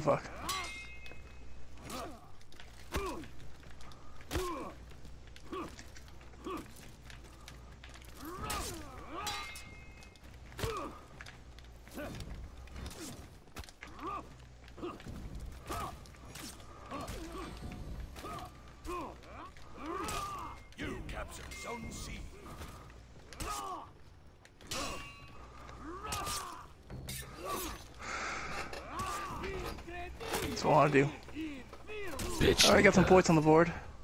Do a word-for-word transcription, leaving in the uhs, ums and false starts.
fuck. You captured Zone C. That's what I want to do. Bitch. Alright, got some points on the board.